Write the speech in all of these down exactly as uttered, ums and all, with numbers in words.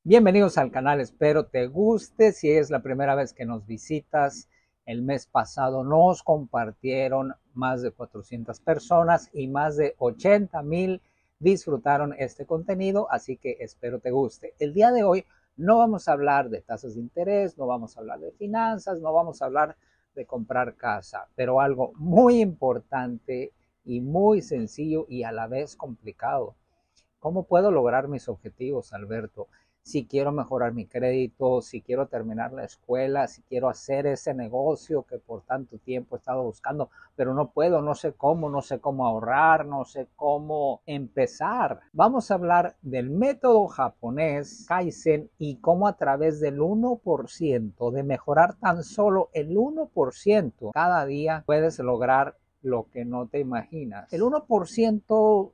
Bienvenidos al canal, espero te guste. Si es la primera vez que nos visitas, el mes pasado nos compartieron más de cuatrocientas personas y más de ochenta mil disfrutaron este contenido, así que espero te guste. El día de hoy no vamos a hablar de tasas de interés, no vamos a hablar de finanzas, no vamos a hablar de comprar casa, pero algo muy importante y muy sencillo y a la vez complicado. ¿Cómo puedo lograr mis objetivos, Alberto? Si quiero mejorar mi crédito, si quiero terminar la escuela, si quiero hacer ese negocio que por tanto tiempo he estado buscando, pero no puedo, no sé cómo, no sé cómo ahorrar, no sé cómo empezar. Vamos a hablar del método japonés Kaizen y cómo a través del uno por ciento, de mejorar tan solo el uno por ciento cada día, puedes lograr lo que no te imaginas. El uno por ciento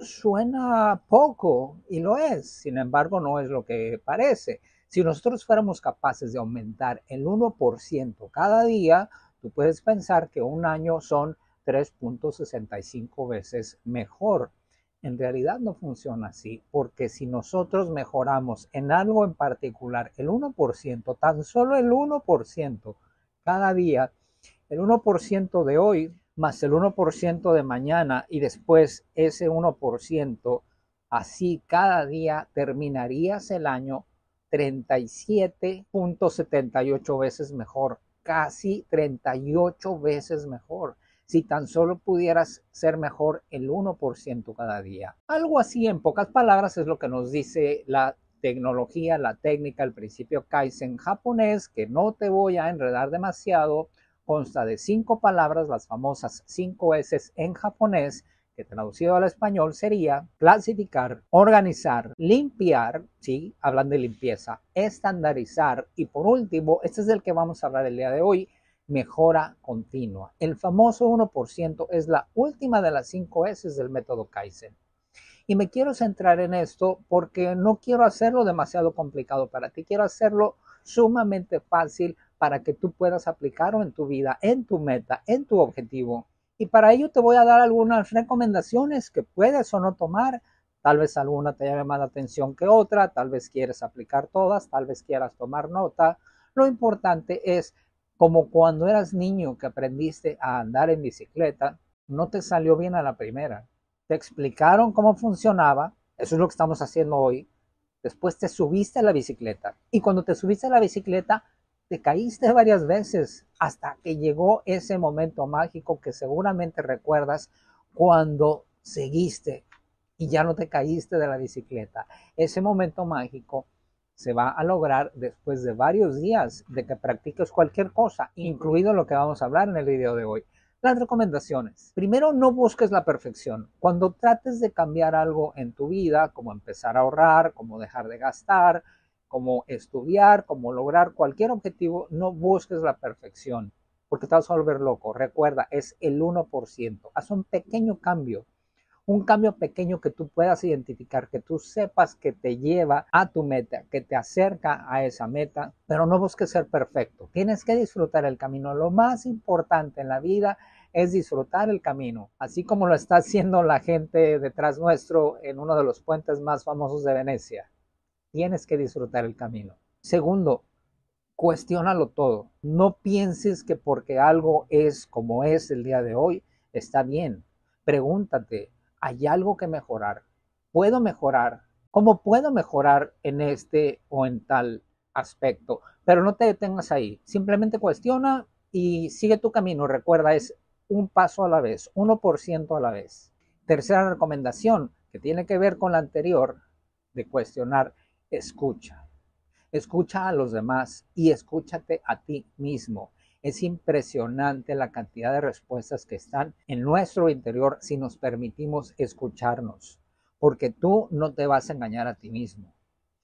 suena poco y lo es, sin embargo no es lo que parece. Si nosotros fuéramos capaces de aumentar el uno por ciento cada día, tú puedes pensar que un año son tres punto sesenta y cinco veces mejor. En realidad no funciona así, porque si nosotros mejoramos en algo en particular el uno por ciento, tan solo el uno por ciento cada día, el uno por ciento de hoy más el uno por ciento de mañana y después ese uno por ciento, así cada día terminarías el año treinta y siete punto setenta y ocho veces mejor, casi treinta y ocho veces mejor, si tan solo pudieras ser mejor el uno por ciento cada día. Algo así, en pocas palabras, es lo que nos dice la tecnología, la técnica, el principio Kaizen japonés, que no te voy a enredar demasiado. Consta de cinco palabras, las famosas cinco S en japonés, que traducido al español sería clasificar, organizar, limpiar, ¿sí? Hablan de limpieza, estandarizar y por último, este es el que vamos a hablar el día de hoy, mejora continua. El famoso uno por ciento es la última de las cinco S del método Kaizen. Y me quiero centrar en esto porque no quiero hacerlo demasiado complicado para ti, quiero hacerlo sumamente fácil para que tú puedas aplicarlo en tu vida, en tu meta, en tu objetivo. Y para ello te voy a dar algunas recomendaciones que puedes o no tomar. Tal vez alguna te llame más la atención que otra, tal vez quieres aplicar todas, tal vez quieras tomar nota. Lo importante es, como cuando eras niño que aprendiste a andar en bicicleta, no te salió bien a la primera. Te explicaron cómo funcionaba, eso es lo que estamos haciendo hoy. Después te subiste a la bicicleta y cuando te subiste a la bicicleta te caíste varias veces hasta que llegó ese momento mágico que seguramente recuerdas cuando seguiste y ya no te caíste de la bicicleta. Ese momento mágico se va a lograr después de varios días de que practiques cualquier cosa, incluido lo que vamos a hablar en el video de hoy. Las recomendaciones. Primero, no busques la perfección. Cuando trates de cambiar algo en tu vida, como empezar a ahorrar, como dejar de gastar, como estudiar, como lograr cualquier objetivo, no busques la perfección, porque te vas a volver loco. Recuerda, es el uno por ciento. Haz un pequeño cambio, un cambio pequeño que tú puedas identificar, que tú sepas que te lleva a tu meta, que te acerca a esa meta, pero no busques ser perfecto. Tienes que disfrutar el camino. Lo más importante en la vida es disfrutar el camino, así como lo está haciendo la gente detrás nuestro en uno de los puentes más famosos de Venecia. Tienes que disfrutar el camino. Segundo, cuestiónalo todo. No pienses que porque algo es como es el día de hoy, está bien. Pregúntate, ¿hay algo que mejorar? ¿Puedo mejorar? ¿Cómo puedo mejorar en este o en tal aspecto? Pero no te detengas ahí. Simplemente cuestiona y sigue tu camino. Recuerda, es un paso a la vez, uno por ciento a la vez. Tercera recomendación, que tiene que ver con la anterior, de cuestionar, escucha. Escucha a los demás y escúchate a ti mismo. Es impresionante la cantidad de respuestas que están en nuestro interior si nos permitimos escucharnos, porque tú no te vas a engañar a ti mismo.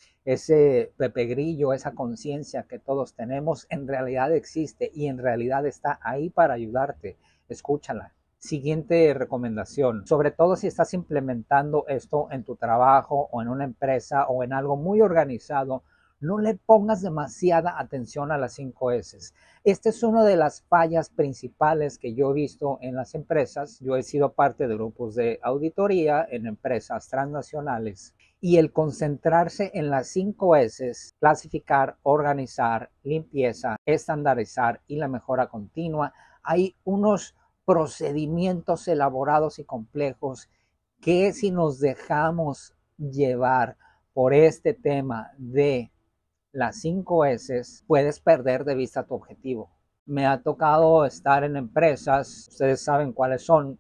Ese Pepe Grillo, esa conciencia que todos tenemos, en realidad existe y en realidad está ahí para ayudarte. Escúchala. Siguiente recomendación, sobre todo si estás implementando esto en tu trabajo o en una empresa o en algo muy organizado, No le pongas demasiada atención a las cinco S. Esta es una de las fallas principales que yo he visto en las empresas. Yo he sido parte de grupos de auditoría en empresas transnacionales. Y el concentrarse en las cinco S, clasificar, organizar, limpieza, estandarizar y la mejora continua, hay unos procedimientos elaborados y complejos que si nos dejamos llevar por este tema de las cinco S, puedes perder de vista tu objetivo. Me ha tocado estar en empresas, ustedes saben cuáles son,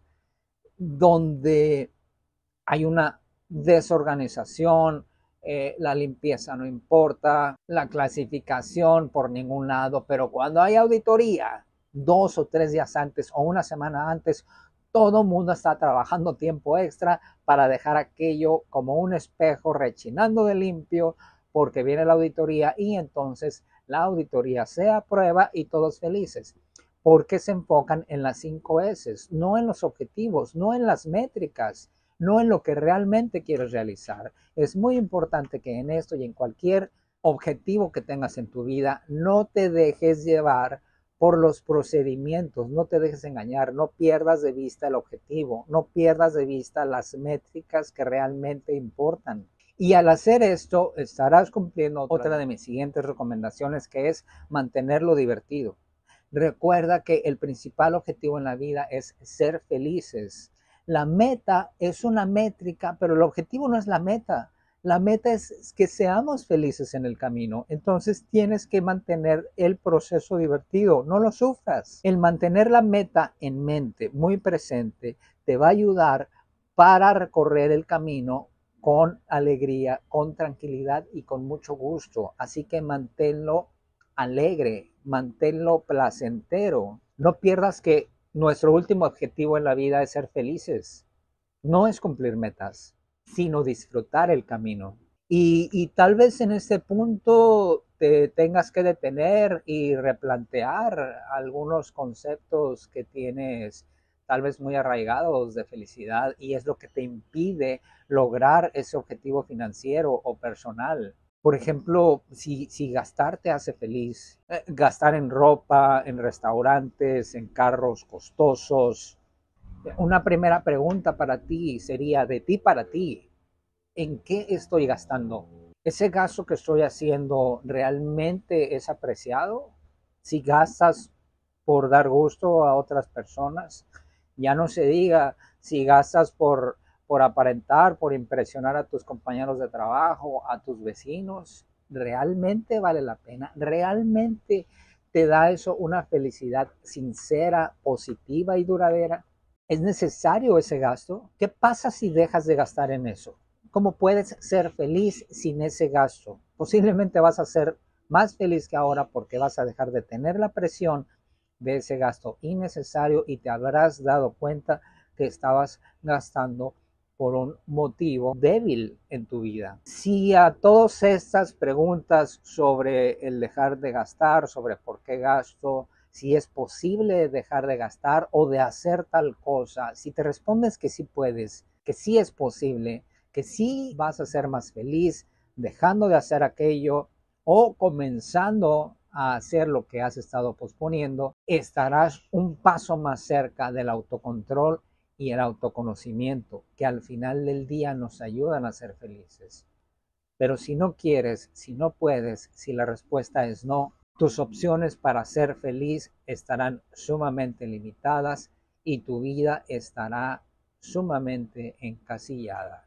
donde hay una desorganización, eh, la limpieza no importa, la clasificación por ningún lado, pero cuando hay auditoría, dos o tres días antes o una semana antes, todo el mundo está trabajando tiempo extra para dejar aquello como un espejo rechinando de limpio, porque viene la auditoría y entonces la auditoría se aprueba y todos felices. Porque se enfocan en las cinco S, no en los objetivos, no en las métricas, no en lo que realmente quieres realizar. Es muy importante que en esto y en cualquier objetivo que tengas en tu vida, no te dejes llevar por los procedimientos, no te dejes engañar, no pierdas de vista el objetivo, no pierdas de vista las métricas que realmente importan. Y al hacer esto, estarás cumpliendo otra de mis siguientes recomendaciones, que es mantenerlo divertido. Recuerda que el principal objetivo en la vida es ser felices. La meta es una métrica, pero el objetivo no es la meta. La meta es que seamos felices en el camino. Entonces tienes que mantener el proceso divertido, no lo sufras. El mantener la meta en mente, muy presente, te va a ayudar para recorrer el camino con alegría, con tranquilidad y con mucho gusto. Así que manténlo alegre, manténlo placentero. No pierdas que nuestro último objetivo en la vida es ser felices. No es cumplir metas, sino disfrutar el camino. Y, y tal vez en este punto te tengas que detener y replantear algunos conceptos que tienes tal vez muy arraigados de felicidad, y es lo que te impide lograr ese objetivo financiero o personal. Por ejemplo, si, si gastar te hace feliz, eh, gastar en ropa, en restaurantes, en carros costosos, una primera pregunta para ti sería, de ti para ti, ¿en qué estoy gastando? ¿Ese gasto que estoy haciendo realmente es apreciado? Si gastas por dar gusto a otras personas, ya no se diga si gastas por, por aparentar, por impresionar a tus compañeros de trabajo, a tus vecinos, ¿realmente vale la pena? ¿Realmente te da eso una felicidad sincera, positiva y duradera? ¿Es necesario ese gasto? ¿Qué pasa si dejas de gastar en eso? ¿Cómo puedes ser feliz sin ese gasto? Posiblemente vas a ser más feliz que ahora porque vas a dejar de tener la presión de ese gasto innecesario y te habrás dado cuenta que estabas gastando por un motivo débil en tu vida. Si a todas estas preguntas sobre el dejar de gastar, sobre por qué gasto, si es posible dejar de gastar o de hacer tal cosa, si te respondes que sí puedes, que sí es posible, que sí vas a ser más feliz dejando de hacer aquello o comenzando a hacer lo que has estado posponiendo, estarás un paso más cerca del autocontrol y el autoconocimiento, que al final del día nos ayudan a ser felices. Pero si no quieres, si no puedes, si la respuesta es no, tus opciones para ser feliz estarán sumamente limitadas y tu vida estará sumamente encasillada.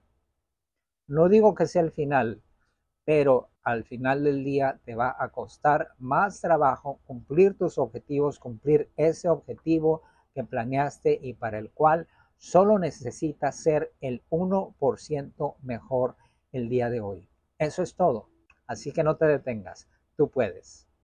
No digo que sea el final, pero al final del día te va a costar más trabajo cumplir tus objetivos, cumplir ese objetivo que planeaste y para el cual solo necesitas ser el uno por ciento mejor el día de hoy. Eso es todo. Así que no te detengas. Tú puedes.